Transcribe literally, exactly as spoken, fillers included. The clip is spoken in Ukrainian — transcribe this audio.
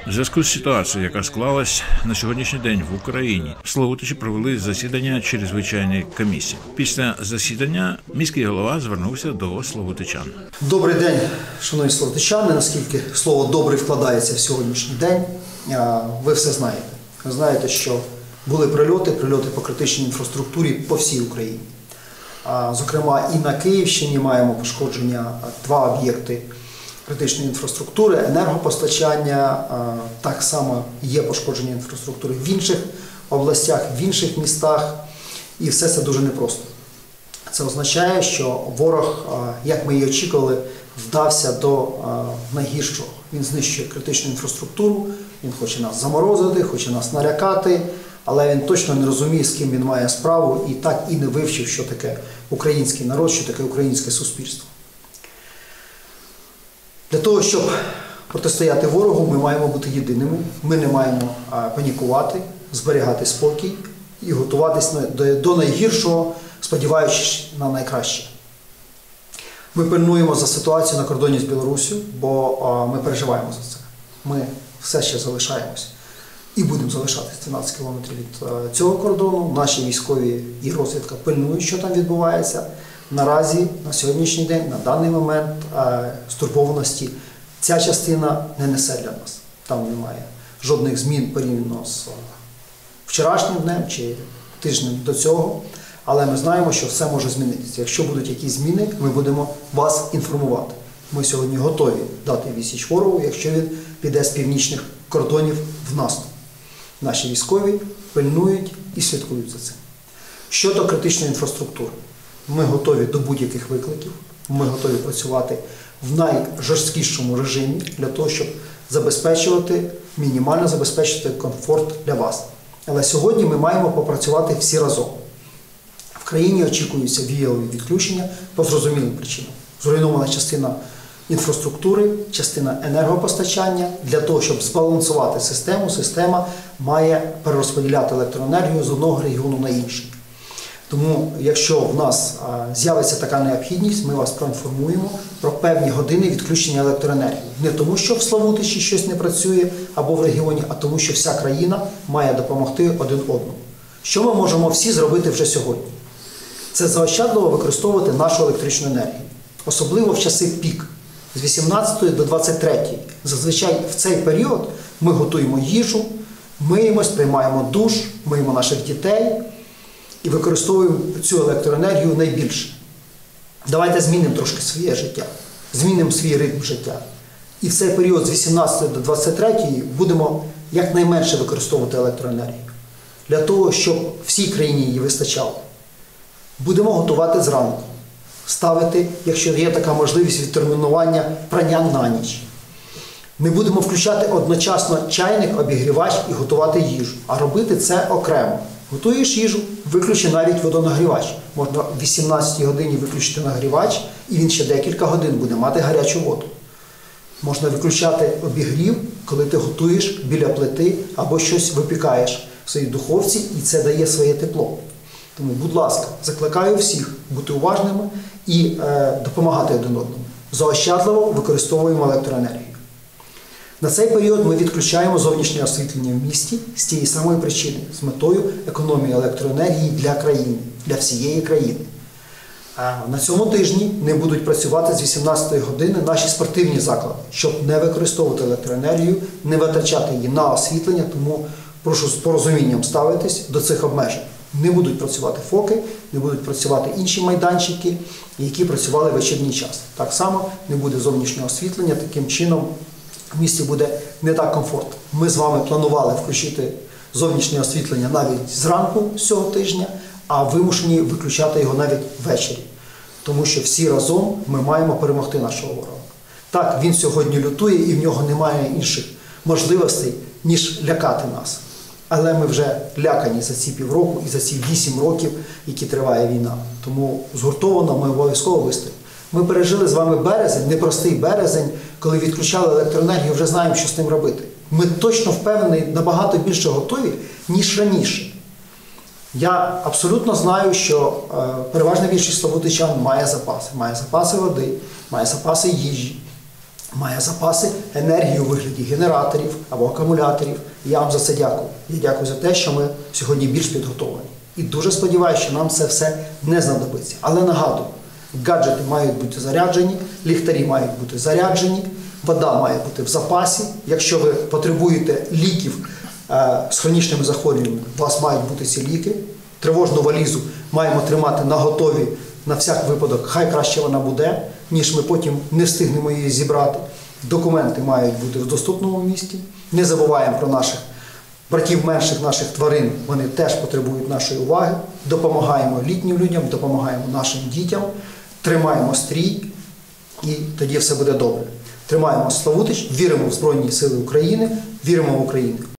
У зв'язку з ситуацією, яка склалась на сьогоднішній день в Україні, Славутичі провели засідання чрезвичайної комісії. Після засідання міський голова звернувся до славутичан. Добрий день, шановні славутичани. Наскільки слово «добрий» вкладається в сьогоднішній день, ви все знаєте. Ви знаєте, що були прильоти, прильоти по критичній інфраструктурі по всій Україні. Зокрема, і на Київщині маємо пошкодження два об'єкти критичної інфраструктури, енергопостачання, так само є пошкодження інфраструктури в інших областях, в інших містах, і все це дуже непросто. Це означає, що ворог, як ми і очікували, вдався до найгіршого. Він знищує критичну інфраструктуру, він хоче нас заморозити, хоче нас налякати, але він точно не розуміє, з ким він має справу, і так і не вивчив, що таке український народ, що таке українське суспільство. Для того, щоб протистояти ворогу, ми маємо бути єдиними, ми не маємо панікувати, зберігати спокій і готуватись до найгіршого, сподіваючись на найкраще. Ми пильнуємо за ситуацією на кордоні з Білоруссю, бо ми переживаємо за це. Ми все ще залишаємось і будемо залишатися тринадцять кілометрів від цього кордону. Наші військові і розвідка пильнують, що там відбувається. Наразі, на сьогоднішній день, на даний момент стурбованості ця частина не несе для нас. Там немає жодних змін порівняно з вчорашнім днем чи тижнем до цього. Але ми знаємо, що все може змінитися. Якщо будуть якісь зміни, ми будемо вас інформувати. Ми сьогодні готові дати відсіч ворогу, якщо він піде з північних кордонів в наступ. Наші військові пильнують і слідкують за цим. Щодо критичної інфраструктури. Ми готові до будь-яких викликів, ми готові працювати в найжорсткішому режимі для того, щоб забезпечувати, мінімально забезпечити комфорт для вас. Але сьогодні ми маємо попрацювати всі разом. В країні очікуються віялові відключення по зрозумілим причинам. Зруйнована частина інфраструктури, частина енергопостачання. Для того, щоб збалансувати систему, система має перерозподіляти електроенергію з одного регіону на інший. Тому, якщо в нас з'явиться така необхідність, ми вас проінформуємо про певні години відключення електроенергії. Не тому, що в Славутичі щось не працює або в регіоні, а тому, що вся країна має допомогти один одному. Що ми можемо всі зробити вже сьогодні? Це заощадливо використовувати нашу електричну енергію. Особливо в часи пік, з вісімнадцятої до двадцять третьої. Зазвичай в цей період ми готуємо їжу, миємось, приймаємо душ, миємо наших дітей і використовуємо цю електроенергію найбільше. Давайте змінимо трошки своє життя, змінимо свій ритм життя. І в цей період з вісімнадцятої до двадцять третьої будемо якнайменше використовувати електроенергію. Для того, щоб всій країні її вистачало. Будемо готувати зранку, ставити, якщо є така можливість, відтермінування прання на ніч. Ми будемо включати одночасно чайник, обігрівач і готувати їжу, а робити це окремо. Готуєш їжу, виключи навіть водонагрівач. Можна в вісімнадцятій годині виключити нагрівач, і він ще декілька годин буде мати гарячу воду. Можна виключати обігрів, коли ти готуєш біля плити або щось випікаєш в своїй духовці, і це дає своє тепло. Тому, будь ласка, закликаю всіх бути уважними і е, допомагати один одному. Заощадливо використовуємо електроенергію. На цей період ми відключаємо зовнішнє освітлення в місті з тієї самої причини, з метою економії електроенергії для країни, для всієї країни. А на цьому тижні не будуть працювати з вісімнадцятої години наші спортивні заклади, щоб не використовувати електроенергію, не витрачати її на освітлення, тому прошу з порозумінням ставитись до цих обмежень. Не будуть працювати ФОКи, не будуть працювати інші майданчики, які працювали в вечірній час. Так само не буде зовнішнього освітлення, таким чином в місті буде не так комфортно. Ми з вами планували включити зовнішнє освітлення навіть зранку цього тижня, а вимушені виключати його навіть ввечері. Тому що всі разом ми маємо перемогти нашого ворога. Так, він сьогодні лютує і в нього немає інших можливостей, ніж лякати нас. Але ми вже лякані за ці півроку і за ці вісім років, які триває війна. Тому згуртовано ми обов'язково вистоїмо. Ми пережили з вами березень, непростий березень, коли відключали електроенергію, вже знаємо, що з ним робити. Ми точно впевнені, набагато більше готові, ніж раніше. Я абсолютно знаю, що е, переважна більшість славутичан має запаси. Має запаси води, має запаси їжі. має запаси енергії у вигляді генераторів або акумуляторів. Я вам за це дякую. Я дякую за те, що ми сьогодні більш підготовлені. І дуже сподіваюся, що нам це все не знадобиться. Але нагадую, гаджети мають бути заряджені, ліхтарі мають бути заряджені, вода має бути в запасі. Якщо ви потребуєте ліків е, з хронічними захворюваннями, у вас мають бути ці ліки. Тривожну валізу маємо тримати наготові на всяк випадок, хай краще вона буде, ніж ми потім не встигнемо її зібрати. Документи мають бути в доступному місці. Не забуваємо про наших братів менших, наших тварин, вони теж потребують нашої уваги. Допомагаємо літнім людям, допомагаємо нашим дітям, тримаємо стрій, і тоді все буде добре. Тримаємо Славутич, віримо в Збройні Сили України, віримо в Україну.